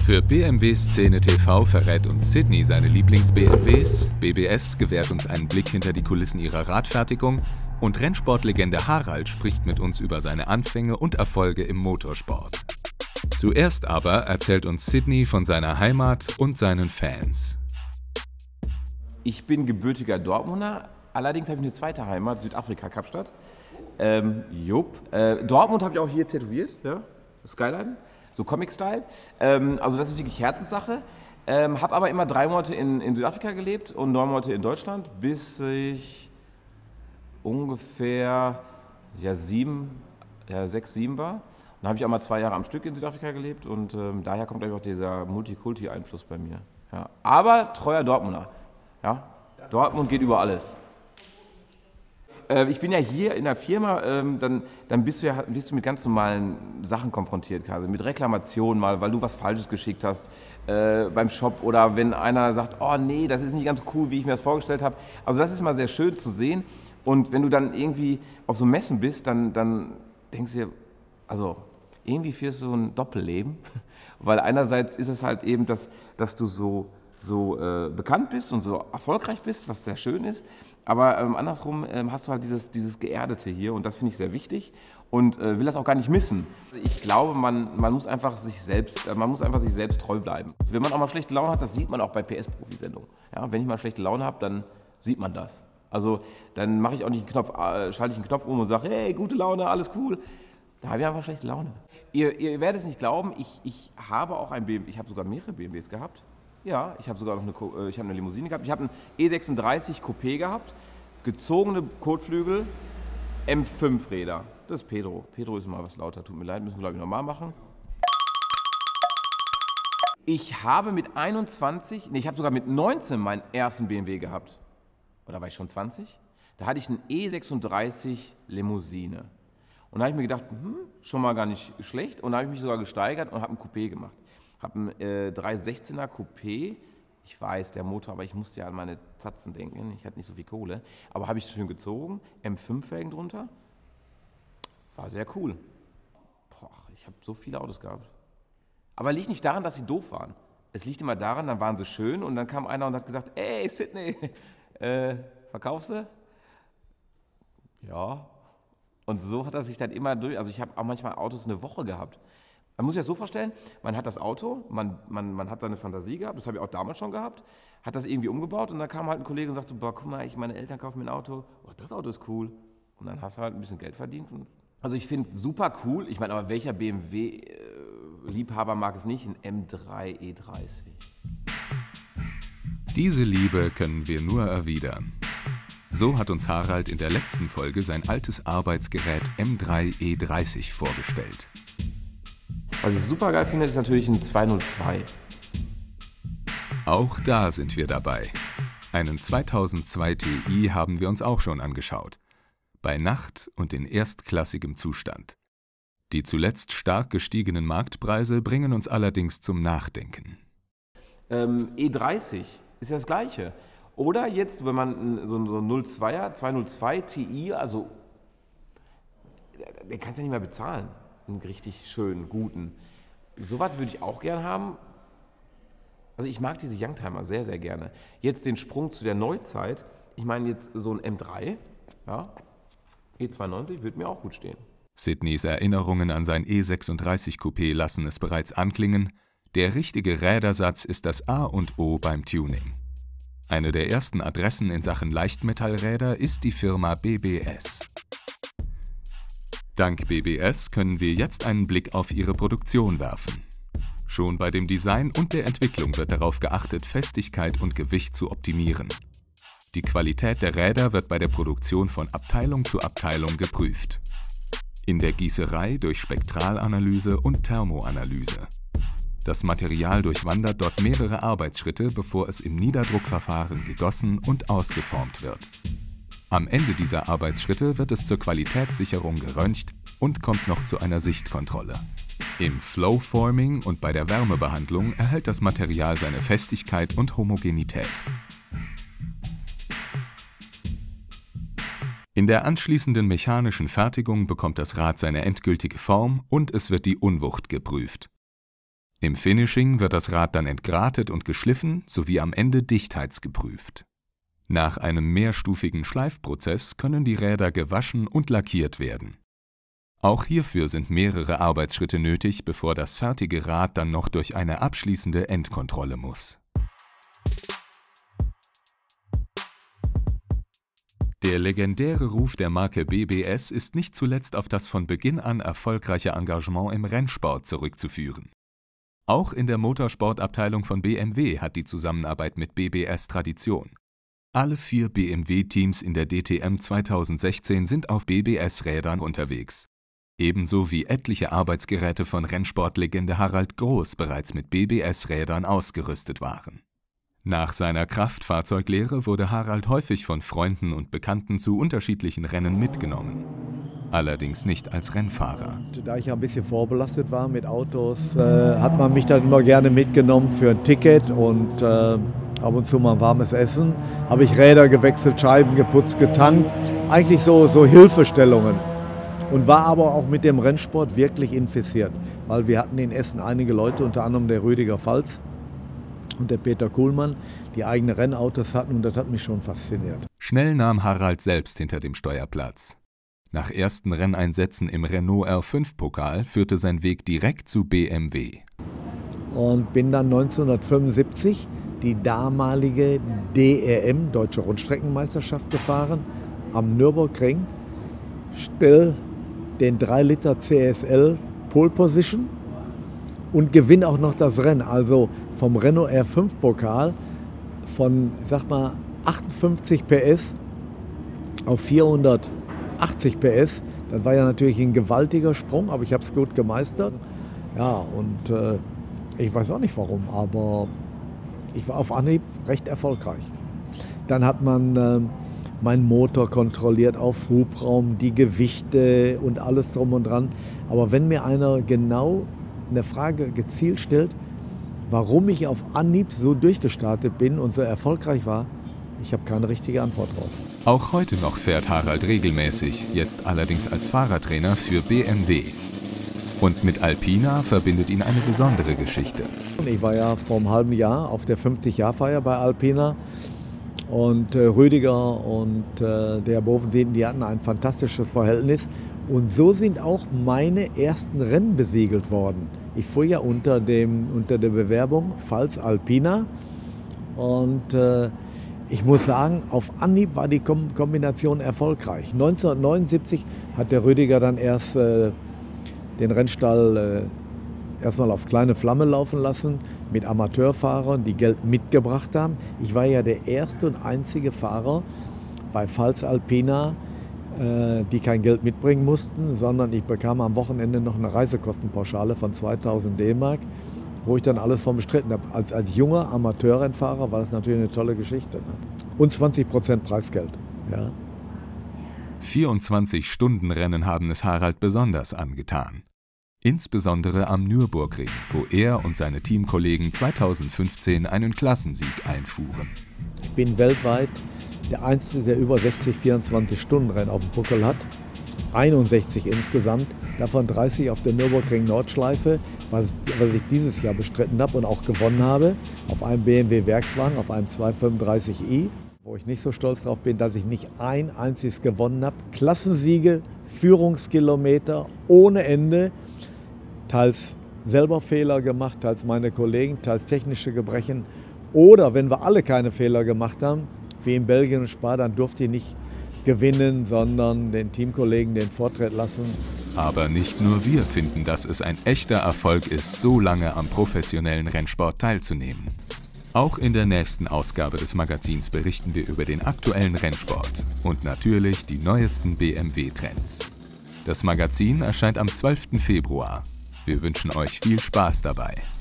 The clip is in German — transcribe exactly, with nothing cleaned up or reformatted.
Für B M W-Szene T V verrät uns Sydney seine Lieblings-B M Ws, B B S gewährt uns einen Blick hinter die Kulissen ihrer Radfertigung und Rennsportlegende Harald spricht mit uns über seine Anfänge und Erfolge im Motorsport. Zuerst aber erzählt uns Sydney von seiner Heimat und seinen Fans. Ich bin gebürtiger Dortmunder, allerdings habe ich eine zweite Heimat, Südafrika, Kapstadt. Ähm, jupp. Äh, Dortmund habe ich auch hier tätowiert, ja? Skyline, so Comic-Style. Ähm, also das ist wirklich Herzenssache. Ähm, habe aber immer drei Monate in, in Südafrika gelebt und neun Monate in Deutschland, bis ich ungefähr ja, sieben, ja, sechs, sieben war. Dann habe ich auch mal zwei Jahre am Stück in Südafrika gelebt und ähm, daher kommt auch dieser Multikulti-Einfluss bei mir. Ja. Aber treuer Dortmunder. Ja? Dortmund geht über alles. Äh, ich bin ja hier in der Firma, ähm, dann, dann bist, du ja, bist du mit ganz normalen Sachen konfrontiert, quasi. Mit Reklamationen mal, weil du was Falsches geschickt hast äh, beim Shop oder wenn einer sagt, oh nee, das ist nicht ganz cool, wie ich mir das vorgestellt habe. Also das ist mal sehr schön zu sehen und wenn du dann irgendwie auf so Messen bist, dann, dann denkst du dir, also irgendwie führst du ein Doppelleben, weil einerseits ist es halt eben, dass, dass du so, so äh, bekannt bist und so erfolgreich bist, was sehr schön ist, aber ähm, andersrum ähm, hast du halt dieses, dieses Geerdete hier und das finde ich sehr wichtig und äh, will das auch gar nicht missen. Ich glaube, man, man, muss einfach sich selbst, man muss einfach sich selbst treu bleiben. Wenn man auch mal schlechte Laune hat, das sieht man auch bei P S-Profi-Sendungen. Ja, wenn ich mal schlechte Laune habe, dann sieht man das. Also dann mache ich auch nicht einen Knopf, äh, schalte ich einen Knopf um und sage, hey, gute Laune, alles cool. Da habe ich einfach schlechte Laune. Ihr, ihr werdet es nicht glauben, ich, ich habe auch ein B M W, ich habe sogar mehrere B M Ws gehabt. Ja, ich habe sogar noch eine, ich habe eine Limousine gehabt. Ich habe einen E sechsunddreißig Coupé gehabt, gezogene Kotflügel, M fünf Räder. Das ist Pedro. Pedro ist mal was lauter, tut mir leid, müssen wir glaube ich nochmal machen. Ich habe mit einundzwanzig, nee, ich habe sogar mit neunzehn meinen ersten B M W gehabt. Oder war ich schon zwanzig? Da hatte ich einen E sechsunddreißig Limousine. Und da habe ich mir gedacht, hm, schon mal gar nicht schlecht. Und da habe ich mich sogar gesteigert und habe ein Coupé gemacht. Habe einen äh, dreihundertsechzehner Coupé. Ich weiß, der Motor, aber ich musste ja an meine Zatzen denken. Ich hatte nicht so viel Kohle. Aber habe ich schön gezogen. M fünf Felgen drunter. War sehr cool. Boah, ich habe so viele Autos gehabt. Aber liegt nicht daran, dass sie doof waren. Es liegt immer daran, dann waren sie schön und dann kam einer und hat gesagt, ey Sydney, äh, verkaufst du? Ja. Und so hat er sich dann immer durch, also ich habe auch manchmal Autos eine Woche gehabt. Man muss sich das so vorstellen, man hat das Auto, man, man, man hat seine Fantasie gehabt, das habe ich auch damals schon gehabt, hat das irgendwie umgebaut und dann kam halt ein Kollege und sagte, boah, guck mal, ich, meine Eltern kaufen mir ein Auto, oh, das Auto ist cool. Und dann hast du halt ein bisschen Geld verdient. Und also ich finde super cool, ich meine, aber welcher B M W-Liebhaber mag es nicht, ein M drei E dreißig? Diese Liebe können wir nur erwidern. So hat uns Harald in der letzten Folge sein altes Arbeitsgerät M drei E dreißig vorgestellt. Was ich super geil finde, ist natürlich ein zweihundertzwei. Auch da sind wir dabei. Einen zweitausendzwei T I haben wir uns auch schon angeschaut. Bei Nacht und in erstklassigem Zustand. Die zuletzt stark gestiegenen Marktpreise bringen uns allerdings zum Nachdenken. Ähm, E dreißig ist ja das Gleiche. Oder jetzt, wenn man so einen null Komma zweier, zweihundertzwei T I, also den kannst du ja nicht mehr bezahlen, einen richtig schönen, guten. So was würde ich auch gern haben. Also ich mag diese Youngtimer sehr, sehr gerne. Jetzt den Sprung zu der Neuzeit, ich meine jetzt so ein M drei, ja, E zweiundneunzig würde mir auch gut stehen. Sydneys Erinnerungen an sein E sechsunddreißig Coupé lassen es bereits anklingen, der richtige Rädersatz ist das A und O beim Tuning. Eine der ersten Adressen in Sachen Leichtmetallräder ist die Firma B B S. Dank B B S können wir jetzt einen Blick auf ihre Produktion werfen. Schon bei dem Design und der Entwicklung wird darauf geachtet, Festigkeit und Gewicht zu optimieren. Die Qualität der Räder wird bei der Produktion von Abteilung zu Abteilung geprüft. In der Gießerei durch Spektralanalyse und Thermoanalyse. Das Material durchwandert dort mehrere Arbeitsschritte, bevor es im Niederdruckverfahren gegossen und ausgeformt wird. Am Ende dieser Arbeitsschritte wird es zur Qualitätssicherung geröntgt und kommt noch zu einer Sichtkontrolle. Im Flowforming und bei der Wärmebehandlung erhält das Material seine Festigkeit und Homogenität. In der anschließenden mechanischen Fertigung bekommt das Rad seine endgültige Form und es wird die Unwucht geprüft. Im Finishing wird das Rad dann entgratet und geschliffen sowie am Ende dichtheitsgeprüft. Nach einem mehrstufigen Schleifprozess können die Räder gewaschen und lackiert werden. Auch hierfür sind mehrere Arbeitsschritte nötig, bevor das fertige Rad dann noch durch eine abschließende Endkontrolle muss. Der legendäre Ruf der Marke B B S ist nicht zuletzt auf das von Beginn an erfolgreiche Engagement im Rennsport zurückzuführen. Auch in der Motorsportabteilung von B M W hat die Zusammenarbeit mit B B S Tradition. Alle vier B M W-Teams in der D T M zweitausendsechzehn sind auf B B S-Rädern unterwegs. Ebenso wie etliche Arbeitsgeräte von Rennsportlegende Harald Groß bereits mit B B S-Rädern ausgerüstet waren. Nach seiner Kraftfahrzeuglehre wurde Harald häufig von Freunden und Bekannten zu unterschiedlichen Rennen mitgenommen. Allerdings nicht als Rennfahrer. Da ich ja ein bisschen vorbelastet war mit Autos, äh, hat man mich dann immer gerne mitgenommen für ein Ticket und äh, ab und zu mal ein warmes Essen. Habe ich Räder gewechselt, Scheiben geputzt, getankt. Eigentlich so, so Hilfestellungen. Und war aber auch mit dem Rennsport wirklich infiziert. Weil wir hatten in Essen einige Leute, unter anderem der Rüdiger Falz und der Peter Kuhlmann, die eigene Rennautos hatten und das hat mich schon fasziniert. Schnell nahm Harald selbst hinter dem Steuerplatz. Nach ersten Renneinsätzen im Renault R fünf Pokal führte sein Weg direkt zu B M W. Und bin dann neunzehnhundertfünfundsiebzig die damalige D R M, Deutsche Rundstreckenmeisterschaft, gefahren, am Nürburgring. Stell den drei Liter C S L Pole Position und gewinne auch noch das Rennen. Also vom Renault R fünf Pokal von, sag mal, achtundfünfzig P S auf vierhundertachtzig P S. Das war ja natürlich ein gewaltiger Sprung, aber ich habe es gut gemeistert. Ja, und äh, ich weiß auch nicht warum, aber ich war auf Anhieb recht erfolgreich. Dann hat man äh, meinen Motor kontrolliert auf Hubraum, die Gewichte und alles drum und dran. Aber wenn mir einer genau eine Frage gezielt stellt, warum ich auf Anhieb so durchgestartet bin und so erfolgreich war, ich habe keine richtige Antwort drauf. Auch heute noch fährt Harald regelmäßig, jetzt allerdings als Fahrertrainer für B M W. Und mit Alpina verbindet ihn eine besondere Geschichte. Ich war ja vor einem halben Jahr auf der fünfzig-Jahr-Feier bei Alpina und äh, Rüdiger und äh, der Bovensien, die hatten ein fantastisches Verhältnis. Und so sind auch meine ersten Rennen besiegelt worden. Ich fuhr ja unter, dem, unter der Bewerbung Pfalz Alpina und äh, ich muss sagen, auf Anhieb war die Kom Kombination erfolgreich. neunzehnhundertneunundsiebzig hat der Rüdiger dann erst äh, den Rennstall äh, erstmal auf kleine Flamme laufen lassen mit Amateurfahrern, die Geld mitgebracht haben. Ich war ja der erste und einzige Fahrer bei Pfalz Alpina, äh, die kein Geld mitbringen mussten, sondern ich bekam am Wochenende noch eine Reisekostenpauschale von zweitausend D-Mark, wo ich dann alles von bestritten habe. Als, als junger Amateurrennfahrer war das natürlich eine tolle Geschichte. Ne? Und zwanzig Prozent Preisgeld. Ja. vierundzwanzig-Stunden-Rennen haben es Harald besonders angetan. Insbesondere am Nürburgring, wo er und seine Teamkollegen zweitausendfünfzehn einen Klassensieg einfuhren. Ich bin weltweit der Einzige, der über sechzig vierundzwanzig-Stunden-Rennen auf dem Buckel hat. einundsechzig insgesamt, davon dreißig auf der Nürburgring-Nordschleife, was, was ich dieses Jahr bestritten habe und auch gewonnen habe, auf einem B M W-Werkswagen, auf einem zweihundertfünfunddreißig i. Wo ich nicht so stolz drauf bin, dass ich nicht ein einziges gewonnen habe. Klassensiege, Führungskilometer ohne Ende, teils selber Fehler gemacht, teils meine Kollegen, teils technische Gebrechen. Oder wenn wir alle keine Fehler gemacht haben, wie in Belgien und Spa, dann durfte ich nicht gewinnen, sondern den Teamkollegen den Vortritt lassen. Aber nicht nur wir finden, dass es ein echter Erfolg ist, so lange am professionellen Rennsport teilzunehmen. Auch in der nächsten Ausgabe des Magazins berichten wir über den aktuellen Rennsport und natürlich die neuesten B M W-Trends. Das Magazin erscheint am zwölften Februar. Wir wünschen euch viel Spaß dabei.